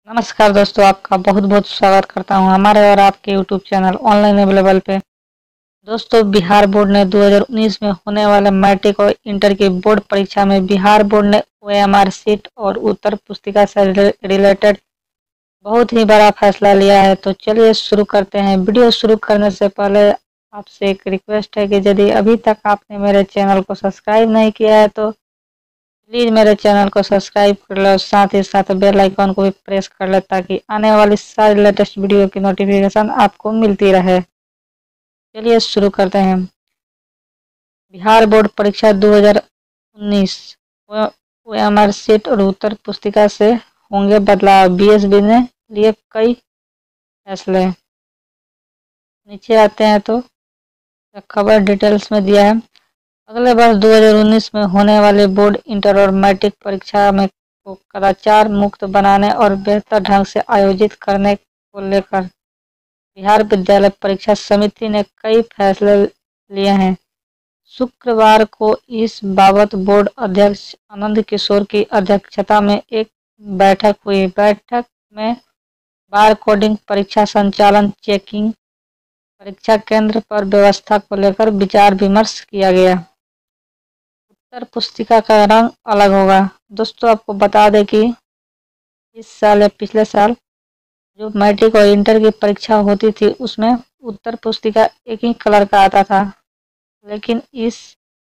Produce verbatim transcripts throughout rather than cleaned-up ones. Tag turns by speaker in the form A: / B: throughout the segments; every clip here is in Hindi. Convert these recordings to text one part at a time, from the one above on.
A: नमस्कार दोस्तों, आपका बहुत बहुत स्वागत करता हूं हमारे और आपके यूट्यूब चैनल ऑनलाइन अवेलेबल पे। दोस्तों, बिहार बोर्ड ने दो हज़ार उन्नीस में होने वाले मैट्रिक और इंटर की बोर्ड परीक्षा में बिहार बोर्ड ने ओएमआर सीट और उत्तर पुस्तिका से रिलेटेड बहुत ही बड़ा फैसला लिया है। तो चलिए शुरू करते हैं। वीडियो शुरू करने से पहले आपसे एक रिक्वेस्ट है कि यदि अभी तक आपने मेरे चैनल को सब्सक्राइब नहीं किया है तो प्लीज़ मेरे चैनल को सब्सक्राइब कर लो, साथ ही साथ बेल आइकन को भी प्रेस कर ले ताकि आने वाली सारी लेटेस्ट वीडियो की नोटिफिकेशन आपको मिलती रहे। चलिए शुरू करते हैं। बिहार बोर्ड परीक्षा दो हज़ार उन्नीस ओएमआर सीट और उत्तर पुस्तिका से होंगे बदलाव, बीएसबी ने लिए कई फैसले। नीचे आते हैं तो खबर डिटेल्स में दिया है। अगले वर्ष दो हज़ार उन्नीस में होने वाले बोर्ड इंटर और मैट्रिक परीक्षा में को कदाचार मुक्त बनाने और बेहतर ढंग से आयोजित करने को लेकर बिहार विद्यालय परीक्षा समिति ने कई फैसले लिए हैं। शुक्रवार को इस बाबत बोर्ड अध्यक्ष आनंद किशोर की अध्यक्षता में एक बैठक हुई। बैठक में बार कोडिंग, परीक्षा संचालन, चेकिंग, परीक्षा केंद्र पर व्यवस्था को लेकर विचार विमर्श किया गया। उत्तर पुस्तिका का रंग अलग होगा। दोस्तों, आपको बता दें कि इस साल या पिछले साल जो मैट्रिक और इंटर की परीक्षा होती थी उसमें उत्तर पुस्तिका एक ही कलर का आता था, लेकिन इस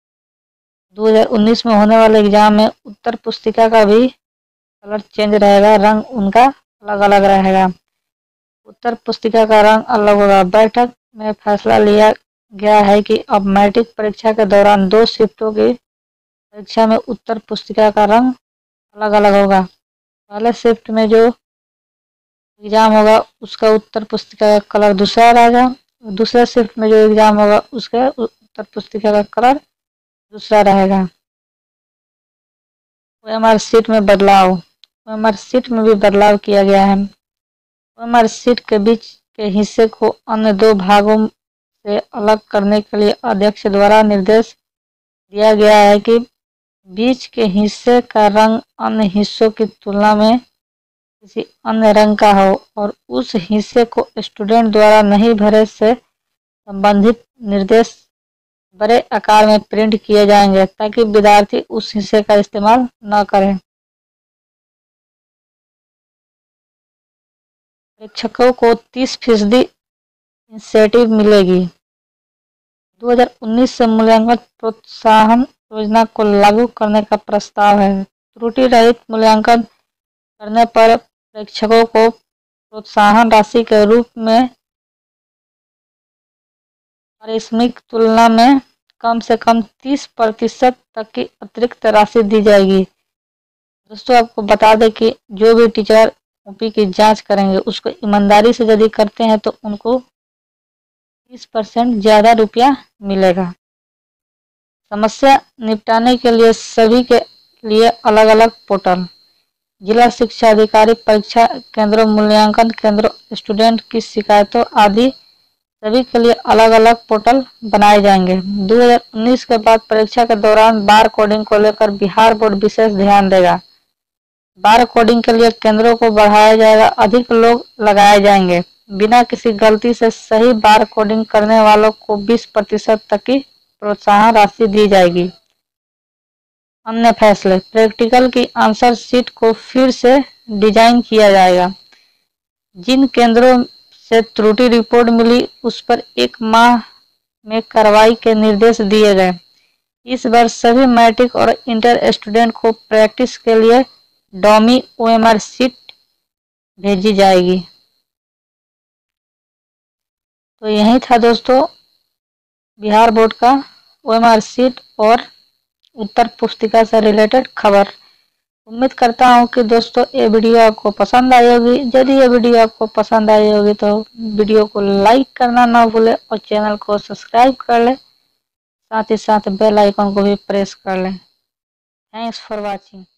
A: दो हज़ार उन्नीस में होने वाले एग्जाम में उत्तर पुस्तिका का भी कलर चेंज रहेगा, रंग उनका अलग अलग रहेगा। उत्तर पुस्तिका का रंग अलग होगा। बैठक में फैसला लिया गया है कि अब मैट्रिक परीक्षा के दौरान दो शिफ्टों की परीक्षा में उत्तर पुस्तिका का रंग अलग अलग होगा। पहले शिफ्ट में जो एग्जाम होगा उसका उत्तर पुस्तिका का कलर दूसरा रहेगा, दूसरे शिफ्ट में जो एग्जाम होगा उसका उत्तर पुस्तिका का कलर दूसरा रहेगा। ओएमआर सीट में बदलाव। ओएमआर सीट में भी बदलाव किया गया है। ओएमआर सीट के बीच के हिस्से को अन्य दो भागों से अलग करने के लिए अध्यक्ष द्वारा निर्देश दिया गया है कि बीच के हिस्से का रंग अन्य हिस्सों की तुलना में किसी अन्य रंग का हो और उस हिस्से को स्टूडेंट द्वारा नहीं भरे से संबंधित निर्देश बड़े आकार में प्रिंट किए जाएंगे ताकि विद्यार्थी उस हिस्से का इस्तेमाल न करें। परीक्षकों को तीस फीसदी इंसेंटिव मिलेगी। दो हज़ार उन्नीस से मूल्यांकन प्रोत्साहन योजना को लागू करने का प्रस्ताव है। त्रुटि रहित मूल्यांकन करने पर परीक्षकों को प्रोत्साहन राशि के रूप में पारिश्रमिक तुलना में कम से कम तीस प्रतिशत तक की अतिरिक्त राशि दी जाएगी। दोस्तों, आपको बता दें कि जो भी टीचर कॉपी की जांच करेंगे उसको ईमानदारी से यदि करते हैं तो उनको तीस परसेंट ज़्यादा रुपया मिलेगा। समस्या निपटाने के लिए सभी के लिए अलग अलग पोर्टल। जिला शिक्षा अधिकारी, परीक्षा केंद्रों, मूल्यांकन केंद्रों, स्टूडेंट की शिकायतों आदि सभी के लिए अलग अलग पोर्टल बनाए जाएंगे। दो हज़ार उन्नीस के बाद परीक्षा के दौरान बार कोडिंग को लेकर बिहार बोर्ड विशेष ध्यान देगा। बार कोडिंग के लिए केंद्रों को बढ़ाया जाएगा, अधिक लोग लगाए जाएंगे। बिना किसी गलती से सही बार कोडिंग करने वालों को बीस प्रतिशत तक की प्रोत्साहन राशि दी जाएगी। अन्य फैसले। प्रैक्टिकल की आंसर शीट को फिर से डिजाइन किया जाएगा। जिन केंद्रों से त्रुटि रिपोर्ट मिली उस पर एक माह में कार्रवाई के निर्देश दिए गए। इस बार सभी मैट्रिक और इंटर स्टूडेंट को प्रैक्टिस के लिए डॉमी ओएमआर शीट भेजी जाएगी। तो यही था दोस्तों बिहार बोर्ड का ओएमआर शीट और उत्तर पुस्तिका से रिलेटेड खबर। उम्मीद करता हूँ कि दोस्तों ये वीडियो आपको पसंद आई होगी। यदि ये वीडियो आपको पसंद आई होगी तो वीडियो को लाइक करना ना भूलें और चैनल को सब्सक्राइब कर लें, साथ ही साथ बेल आइकन को भी प्रेस कर लें। Thanks for watching.